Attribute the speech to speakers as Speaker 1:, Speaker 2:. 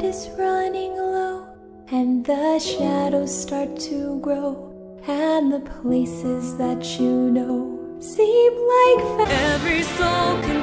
Speaker 1: is running low, and the shadows start to grow, and the places that you know seem like
Speaker 2: every soul can